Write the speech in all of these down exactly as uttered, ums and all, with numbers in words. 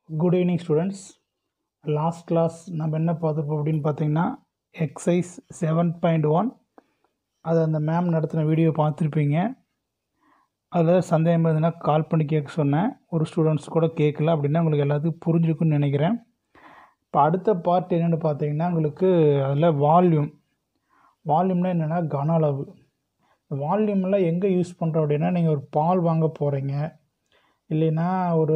Good evening students. Last class நம்ம என்ன பார்த்துருப்போம் அப்படின்னு பார்த்தீங்கன்னா எக்ஸைஸ் செவன் பாயிண்ட் ஒன் அது அந்த மேம் நடத்தின வீடியோ பார்த்துருப்பீங்க. அதில் சந்தேகம் இருந்ததுன்னா கால் பண்ணி கேட்க சொன்னேன். ஒரு ஸ்டூடெண்ட்ஸ் கூட கேட்கல அப்படின்னா உங்களுக்கு எல்லாத்துக்கும் புரிஞ்சுக்குன்னு நினைக்கிறேன். இப்போ அடுத்த பார்ட் என்னென்னு பார்த்தீங்கன்னா உங்களுக்கு அதில் வால்யூம் வால்யூம்னா என்னென்னா கன அளவு. வால்யூம்லாம் எங்கே யூஸ் பண்ணுறோம் அப்படின்னா நீங்கள் ஒரு பால் வாங்க போகிறீங்க, இல்லைன்னா ஒரு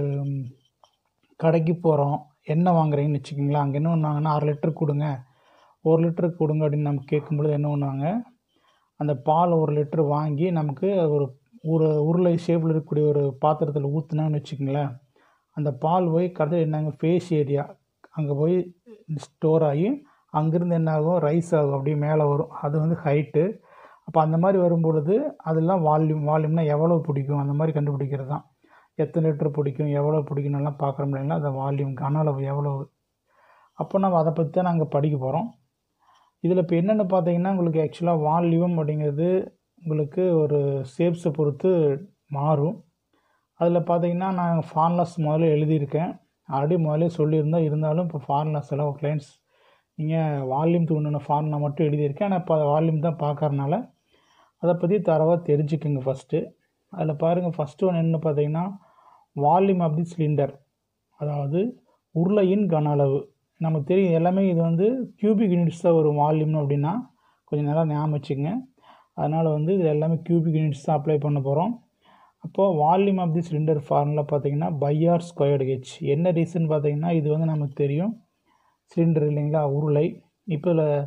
கடைக்கு போகிறோம், எண்ணெய் வாங்குறீங்கன்னு வச்சுக்கிங்களா. அங்கே என்ன பண்ணுவாங்கன்னா அரை லிட்டர் கொடுங்க, ஒரு லிட்டருக்கு கொடுங்க அப்படின்னு நம்ம கேட்கும்பொழுது என்ன பண்ணுவாங்க, அந்த பால் ஒரு லிட்டர் வாங்கி நமக்கு ஒரு ஒரு உருளை ஷேப்பில் இருக்கக்கூடிய ஒரு பாத்திரத்தில் ஊற்றுனான்னு வச்சுக்கிங்களேன். அந்த பால் போய் கடைசியில் என்னங்க ஃபேஸ் ஏரியா அங்கே போய் ஸ்டோர் ஆகி அங்கேருந்து என்ன ஆகும், ரைஸ் ஆகும், அப்படியே மேலே வரும். அது வந்து ஹைட்டு. அப்போ அந்த மாதிரி வரும்பொழுது அதெல்லாம் வால்யூம். வால்யூம்னா எவ்வளோ பிடிக்கும் அந்த மாதிரி கண்டுபிடிக்கிறது தான். எத்தனை லிட்டர் பிடிக்கும், எவ்வளோ பிடிக்கும்லாம் பார்க்குறோம் இல்லைங்களா. அந்த வால்யூம் கன அளவு எவ்வளோ. அப்போ நம்ம அதை பற்றி தான் நாங்கள் படிக்க போகிறோம். இதில் இப்போ என்னென்னு பார்த்தீங்கன்னா உங்களுக்கு ஆக்சுவலாக வால்யூம் அப்படிங்கிறது உங்களுக்கு ஒரு ஷேப்ஸை பொறுத்து மாறும். அதில் பார்த்தீங்கன்னா நான் ஃபார்முலாஸ் முதல்ல எழுதியிருக்கேன், ஆல்ரெடி முதல்ல சொல்லியிருந்தேன். இருந்தாலும் இப்போ ஃபார்முலாஸ் எல்லாம் கிளைண்ட்ஸ் நீங்கள் வால்யூம் தூண்டின ஃபார்முலா மட்டும் எழுதியிருக்கேன். ஆனால் இப்போ வால்யூம் தான் பார்க்கறனால அதை பற்றி தரவாக தெரிஞ்சுக்குங்க ஃபஸ்ட்டு. அதில் பாருங்கள், ஃபஸ்ட்டு ஒன்று என்ன பார்த்தீங்கன்னா வால்யூம் ஆஃப் தி சிலிண்டர், அதாவது உருளையின் கன அளவு. நமக்கு தெரியும் எல்லாமே இது வந்து கியூபிக் யூனிட்ஸ் தான் வரும் வால்யூம்னு அப்படின்னா கொஞ்சம் நல்லா ஞாபகம் வச்சுங்க. அதனால் வந்து இது எல்லாமே கியூபிக் யூனிட்ஸ் தான் அப்ளை பண்ண போகிறோம். அப்போது volume of the cylinder formula பார்த்தீங்கன்னா பை ஆர் ஸ்கொயர்டு ஹெச். என்ன ரீசன் பார்த்தீங்கன்னா இது வந்து நமக்கு தெரியும் சிலிண்டர் இல்லைங்களா, உருளை. இப்போ இதில்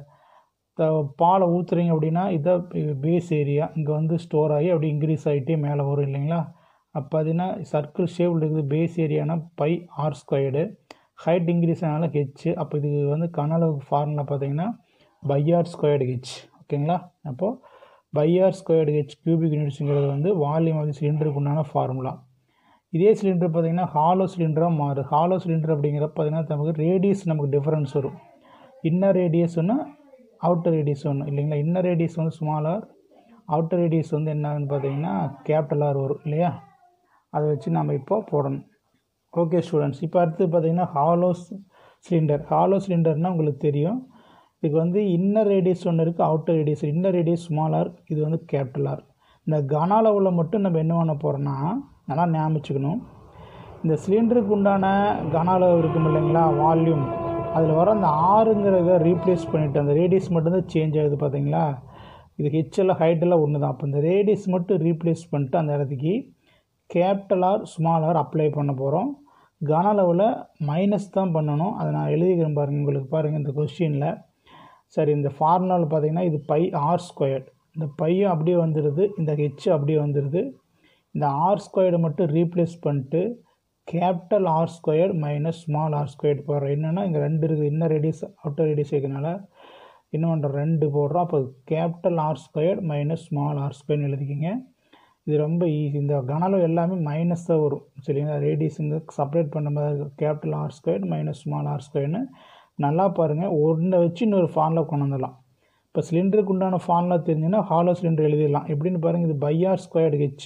த பாலை ஊற்றுறீங்க அப்படின்னா இதான் பேஸ் ஏரியா, இங்கே வந்து ஸ்டோர் ஆகி அப்படி இன்க்ரீஸ் ஆகிட்டே மேலே வரும் இல்லைங்களா. அப்போ பார்த்தீங்கன்னா சர்க்கிள் ஷேப்பில் இருக்குது. பேஸ் ஏரியானா pi r squared, height increase ஆனால ஹெச். அப்போ இது வந்து கன அளவுக்கு ஃபார்முலா பார்த்தீங்கன்னா பை ஆர் ஸ்கொயர்டு ஹெச். ஓகேங்களா. அப்போது pi r squared h cubic யூனிட்ஸுங்கிறது வந்து வால்யூம் ஆஃப் சிலிண்டருக்கு உண்டான ஃபார்முலா. இதே சிலிண்டர் பார்த்திங்கன்னா ஹாலோ சிலிண்டராக மாறும். ஹாலோ சிலிண்டர் அப்படிங்கிறப்ப பார்த்திங்கன்னா நமக்கு ரேடியஸ் நமக்கு டிஃப்ரென்ஸ் வரும். இன்னர் ரேடியஸ் ஒன்று, அவுட்டர் ரேடியஸ் ஒன்று இல்லைங்களா. இன்னர் ரேடியஸ் வந்து ஸ்மால் ஆர், அவுட்டர் ரேடியஸ் வந்து என்னன்னு பார்த்தீங்கன்னா கேபிட்டல் ஆர் வரும் இல்லையா. அதை வச்சு நம்ம இப்போ போடணும். ஓகே ஸ்டூடெண்ட்ஸ், இப்போ அடுத்து பார்த்திங்கன்னா ஹாலோ சிலிண்டர். ஹாலோ சிலிண்டர்னால் உங்களுக்கு தெரியும் இதுக்கு வந்து இன்னர் ரேடியஸ் ஒன்று இருக்குது, outer radius. Inner radius small r, இது வந்து கேபிட்டல் ஆர். இந்த கன அளவில் மட்டும் நம்ம என்ன பண்ண போகிறோன்னா நல்லா ஞாபகம் வச்சுக்கணும். இந்த சிலிண்டருக்கு உண்டான கன அளவு இருக்கும் இல்லைங்களா வால்யூம், அதில் வர அந்த ஆறுங்கிறத ரீப்ளேஸ் பண்ணிவிட்டு அந்த ரேடியஸ் மட்டும்தான் சேஞ்ச் ஆகுது பார்த்தீங்களா. இது ஹெச்எல்லாம் ஹைட்டெல்லாம் ஒன்று தான். அப்போ இந்த ரேடியஸ் மட்டும் ரீப்ளேஸ் பண்ணிட்டு அந்த இடத்துக்கு capital r small r apply பண்ண போகிறோம். கன அளவில் மைனஸ் தான் பண்ணணும். அதை நான் எழுதிக்கிறேன் பாருங்கள், உங்களுக்கு பாருங்கள் இந்த கொஸ்டினில். சரி, இந்த ஃபார்முலாவில் பார்த்தீங்கன்னா இது பை ஆர் ஸ்கொயர்டு. இந்த பையும் அப்படியே வந்துடுது, இந்த ஹெச் அப்படியே வந்துடுது. இந்த ஆர் ஸ்கொயர்டை மட்டும் ரீப்ளேஸ் பண்ணிட்டு capital r squared minus small r squared போடுறோம். என்னென்னா இங்கே ரெண்டு இருக்குது, இன்னர் ரேடியஸ் அவுட்டர் ரேடியஸ் இருக்கிறதுனால என்ன பண்ணுறோம், ரெண்டு போடுறோம். அப்போ capital r squared minus small r ஸ்கொயர்னு எழுதிக்கிங்க. இது ரொம்ப ஈஸி. இந்த கனளவு எல்லாமே மைனஸ் தான் வரும் சரிங்களா. ரேடியஸுங்க செப்பரேட் பண்ண மாதிரி capital r squared minus small r ஸ்கொயர்னு நல்லா பாருங்கள். ஒன்றை வச்சு இன்னொரு ஃபார்முலா கொண்டு வந்துடலாம். இப்போ சிலிண்டருக்கு உண்டான ஃபார்முலா தெரிஞ்சுன்னா ஹாலோ சிலிண்டர் எழுதிடலாம். எப்படின்னு பாருங்கள், இது pi r squared h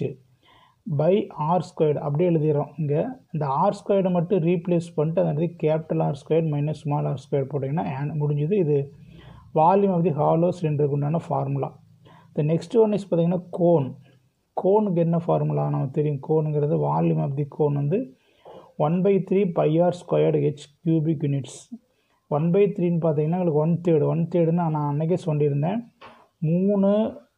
pi r squared அப்படியே எழுதிடுறோம். இங்கே இந்த ஆர் ஸ்கொயர்டை மட்டும் ரீப்ளேஸ் பண்ணிட்டு அந்த capital r squared minus small r square போட்டிங்கன்னா முடிஞ்சுது. இது வால்யூம் ஆஃப் தி ஹாலோ சிலிண்டருக்கு உண்டான ஃபார்முலா. இந்த நெக்ஸ்ட் ஒன் இஸ் பார்த்தீங்கன்னா கோன். கோனுக்கு என்ன ஃபார்முலா நமக்கு தெரியும். கோனுங்கிறது வால்யூம் ஆஃப் தி கோன் வந்து one by three pi r squared h cubic units. One by த்ரீன்னு பார்த்தீங்கன்னா உங்களுக்கு ஒன் தேர்டு ஒன் தேர்டுன்னு நான் அன்றைக்கே சொல்லியிருந்தேன். மூணு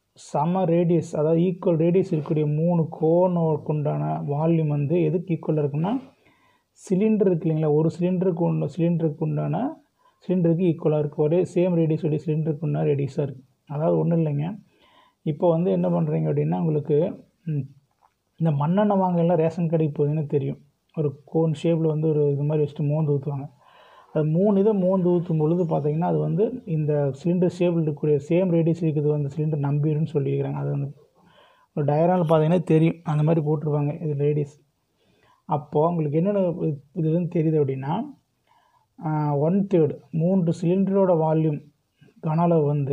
சம ரேடியஸ், அதாவது ஈக்குவல் ரேடியஸ் இருக்கக்கூடிய மூணு கோனுக்கு உண்டான வால்யூம் வந்து எதுக்கு ஈக்குவலாக இருக்குன்னா சிலிண்டர் இருக்கு இல்லைங்களா. ஒரு சிலிண்டருக்கு உண்ட சிலிண்டருக்கு உண்டான சிலிண்டருக்கு ஈக்குவலாக இருக்குது. ஒரே சேம் ரேடியஸ் உடைய சிலிண்டருக்கு உண்டான ரேடியஸாக இருக்குது. அதாவது ஒன்றும் இல்லைங்க, இப்போ வந்து என்ன பண்ணுறீங்க அப்படின்னா உங்களுக்கு இந்த மண்ணெண்ணெய் வாங்கலாம் ரேஷன் கடைக்கு போகுதுன்னு தெரியும். ஒரு கோன் ஷேப்பில் வந்து ஒரு இது மாதிரி வச்சுட்டு மோந்து ஊற்றுவாங்க. அது மூணு இதை மோந்து ஊற்றும் பொழுது பார்த்திங்கன்னா அது வந்து இந்த சிலிண்டர் ஷேப்பில் இருக்கக்கூடிய சேம் ரேடியஸ் இருக்குது அந்த சிலிண்டர் நம்பிடுன்னு சொல்லியிருக்கிறாங்க. அது வந்து ஒரு டயரால் பார்த்தீங்கன்னா தெரியும், அந்த மாதிரி போட்டிருப்பாங்க இது ரேடியஸ். அப்போது உங்களுக்கு என்னென்ன இதுன்னு தெரியுது அப்படின்னா ஒன் தேர்டு மூன்று சிலிண்டரோட வால்யூம் கன அளவு வந்து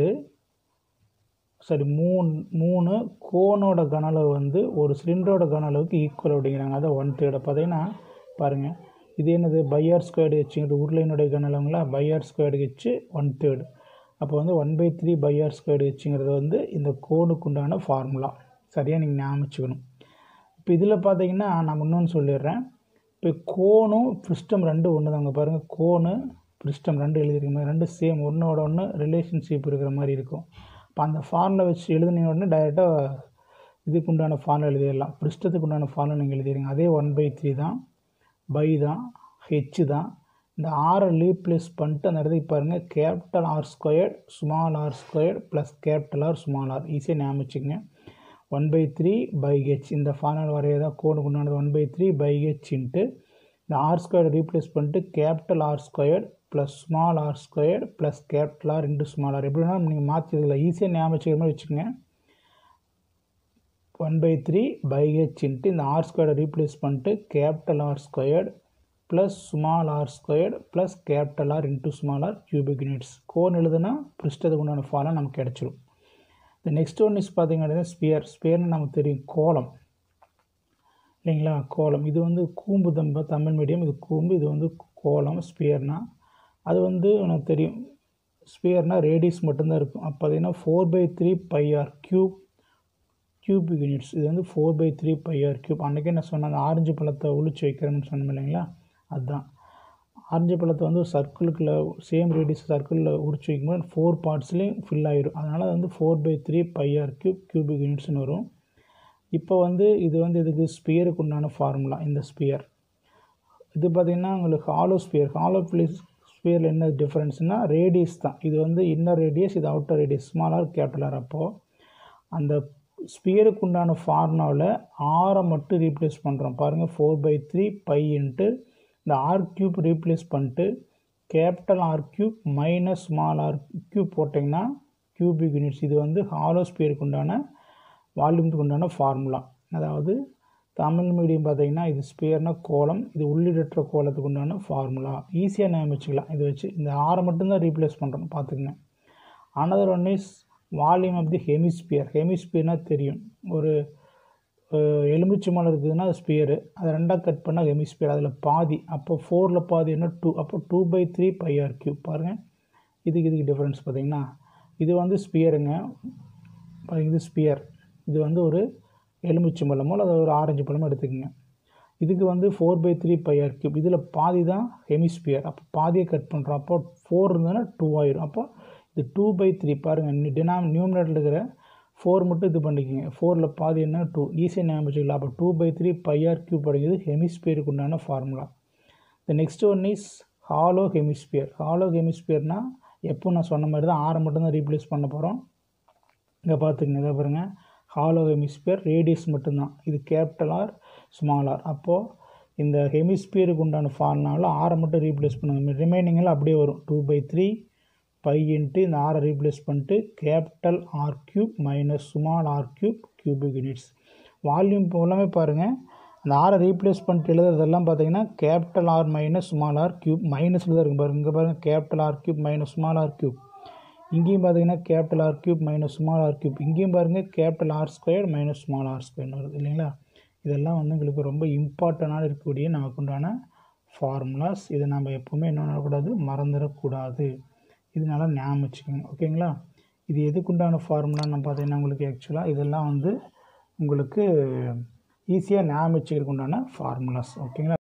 சரி மூணு மூணு கோனோட கன அளவு வந்து ஒரு சிலிண்டரோட கன அளவுக்கு ஈக்குவல் அப்படிங்கிறாங்க. அதை ஒன் தேர்டை பார்த்தீங்கன்னா பாருங்கள், இது என்னது பை ஆர் ஸ்கொயர்டு ஹெச்சுங்கிறது உருளையினுடைய கனளவுங்களா, pi r squared h one third. அப்போ வந்து one by three pi r squared ஹெச்சுங்கிறது வந்து இந்த கோனுக்கு உண்டான ஃபார்முலா. சரியாக நீங்கள் ஞாபகம் வச்சுக்கணும். இப்போ இதில் பார்த்தீங்கன்னா நான் இன்னொன்று சொல்லிடுறேன். இப்போ கோனும் பிரிஸ்டம் ரெண்டும் ஒன்று தாங்க. பாருங்கள், கோனு பிரிஸ்டம் ரெண்டு எழுதிருக்க மாதிரி ரெண்டு சேம் ஒன்றோட ஒன்று ரிலேஷன்ஷிப் இருக்கிற மாதிரி இருக்கும். இப்போ அந்த ஃபார்முலா வச்சு எழுதுனீங்க உடனே டைரெக்டாக இதுக்கு உண்டான ஃபார்முலா எழுதிடலாம். பிரிஸ்டத்துக்கு உண்டான ஃபார்முலா நீங்கள் எழுதிடுங்க. அதே ஒன் பை த்ரீ தான், பை தான், ஹெச் தான். இந்த ஆரை ரீப்ளேஸ் பண்ணிட்டு அந்த இடத்துக்கு பாருங்கள், capital r squared small r squared plus capital r small r. ஈஸியாக ஞாபகம் வச்சுக்கோங்க. One by three pi h இந்த ஃபார்முலா வரையதான் கோனுக்கு உண்டானது. One by three pi h into இந்த ஆர் ஸ்கொயர்டு ரீப்ளேஸ் பண்ணிட்டு capital r squared plus small r squared plus capital r into small r. எப்படின்னா நீங்கள் மாற்றிதில்லை, ஈஸியாக ஞாபகம் வச்சுக்கிற மாதிரி வச்சுக்கோங்க. One by three pi h into இந்த ஆர் ஸ்கொயர்டை ரீப்ளேஸ் பண்ணிட்டு capital r squared plus small r squared plus capital r into small r cubic units. Cone எழுதுனா பிரிஸ்டத்துக்கு உண்டான ஃபார்முலா நமக்கு கிடச்சிடும். இந்த நெக்ஸ்ட் ஒன் இஸ் பார்த்தீங்கன்னா ஸ்பியர். ஸ்பியர்னு நமக்கு தெரியும், கோலம் இல்லைங்களா, கோலம். இது வந்து கூம்பு தம்ப தமிழ் மீடியம், இது கூம்பு, இது வந்து கோலம். ஸ்பியர்னால் அது வந்து எனக்கு தெரியும், ஸ்பியர்னால் ரேடியஸ் மட்டும்தான் இருக்கும். அப்போ பார்த்தீங்கன்னா four by three pi r cube cubic units. இது வந்து four by three pi r cube. அன்றைக்கே நான் சொன்னேன், அந்த ஆரஞ்சு பழத்தை ஒழிச்சு வைக்கிறேன்னு சொன்னேன் இல்லைங்களா, அதுதான். ஆரஞ்சு பழத்தை வந்து ஒரு சர்க்கிளுக்குள்ள சேம் ரேடியஸ் சர்க்கிளில் உரிச்சு வைக்கும்போது ஃபோர் பார்ட்ஸ்லேயும் ஃபில் ஆகிடும். அதனால் அது வந்து four by three pi r cube cubic யூனிட்ஸ்னு வரும். இப்போ வந்து இது வந்து இதுக்கு ஸ்பியருக்கு உண்டான ஃபார்முலா. இந்த ஸ்பியர் இது பார்த்திங்கன்னா உங்களுக்கு ஹாலோ ஸ்பியர். ஹாலோ ஸ்பியரில் என்ன டிஃப்ரென்ஸ்னால் ரேடியஸ் தான். இது வந்து இன்னர் ரேடியஸ், இது அவுட்டர் ரேடியஸ், ஸ்மாலார் கேபிட்டலார். அப்போது அந்த ஸ்பியருக்கு உண்டான ஃபார்முலாவில் ஆரை மட்டும் ரீப்ளேஸ் பண்ணுறோம். பாருங்கள், four by three pi into இந்த ஆர் க்யூப் ரீப்ளேஸ் பண்ணிட்டு capital r cube minus small r cube போட்டிங்கன்னா கியூபிக் யூனிட்ஸ். இது வந்து ஹாலோ ஸ்பியருக்கு உண்டான வால்யூமுக்கு உண்டான ஃபார்முலா. அதாவது தமிழ் மீடியம் பார்த்தீங்கன்னா இது ஸ்பியர்னால் கோலம், இது உள்ளிடற்ற கோலத்துக்கு உண்டான ஃபார்முலா. ஈஸியாக ஞாபகம் வச்சுக்கலாம். இதை வச்சு இந்த ஆரை மட்டும்தான் ரீப்ளேஸ் பண்ணுறோம், பார்த்துக்குங்க. Another one is volume of the hemisphere. ஹெமிஸ்பியர்னால் தெரியும், ஒரு எலுமிச்சை மலை இருக்குதுன்னா அது ஸ்பியரு, அதை ரெண்டாக கட் பண்ணால் ஹெமிஸ்பியர். அதில் பாதி, அப்போ ஃபோரில் பாதி என்ன டூ, அப்போ two by three pi r cube. பாருங்கள், இதுக்கு இதுக்கு டிஃப்ரென்ஸ் பார்த்தீங்கன்னா இது வந்து ஸ்பியருங்க, இது ஸ்பியர். இது வந்து ஒரு எலுமிச்சை பழமோ அல்லது ஒரு ஆரஞ்சு பழமோ எடுத்துக்கோங்க. இதுக்கு வந்து four by three pi r cube. இதில் பாதி தான் ஹெமிஸ்பியர், அப்போ பாதியை கட் பண்ணுறோம். அப்போ ஃபோர் இருந்ததுன்னா டூ ஆயிடும். அப்போ இது டூ பை த்ரீ. பாருங்கள், டினாம் நியூமினேட்டரில் இருக்கிற ஃபோர் மட்டும் இது பண்ணிக்கோங்க. ஃபோரில் பாதி என்ன டூ, ஈஸியாக ஞாபகம் வச்சுக்கலாம். அப்போ two by three pi r cube அப்படிங்கிறது ஹெமிஸ்பியருக்கு உண்டான formula. The next one is hollow hemisphere. Hollow ஹெமிஸ்பியர்னால் எப்போ நான் சொன்ன மாதிரி தான் ஆரை மட்டும் தான் ரீப்ளேஸ் பண்ண போகிறோம். இங்கே பார்த்துக்கங்க, இதை பாருங்கள், ஹாலோ ஹெமிஸ்பியர் ரேடியஸ் மட்டும்தான். இது கேபிட்டல் ஆர் ஸ்மால் ஆர். அப்போது இந்த ஹெமிஸ்பியருக்கு உண்டான ஃபார்முலாவில் ஆரை மட்டும் ரீப்ளேஸ் பண்ணுங்க. ரிமைனிங்கெல்லாம் அப்படியே வரும். Two by three pi into இந்த ஆரை ரீப்ளேஸ் பண்ணிட்டு capital r cube minus small r cube cubic units. Volume எல்லாமே பாருங்கள், அந்த ஆரை ரீப்ளேஸ் பண்ணிட்டு எழுதுறதெல்லாம் பார்த்தீங்கன்னா capital r minus small r cube மைனஸில் தான் இருக்கும். பாருங்கள், இங்கே பாருங்கள், capital r cube minus small r cube. இங்கேயும் பார்த்தீங்கன்னா capital r cube minus small r cube. இங்கேயும் பாருங்கள் capital r square minus small r ஸ்கொயர்னு வருது இல்லைங்களா. இதெல்லாம் வந்து உங்களுக்கு ரொம்ப இம்பார்ட்டண்டான இருக்கக்கூடிய நமக்கு உண்டான ஃபார்முலாஸ். இதை நம்ம எப்போவுமே என்ன பண்ணக்கூடாது, மறந்துடக்கூடாது. இதனால ஞாபகம் வச்சுக்கோங்க, ஓகேங்களா. இது எதுக்குண்டான ஃபார்முலான்னு பார்த்தீங்கன்னா உங்களுக்கு ஆக்சுவலாக இதெல்லாம் வந்து உங்களுக்கு ஈஸியாக ஞாபகம் வச்சுக்கிறதுக்கு உண்டான ஃபார்முலாஸ், ஓகேங்களா.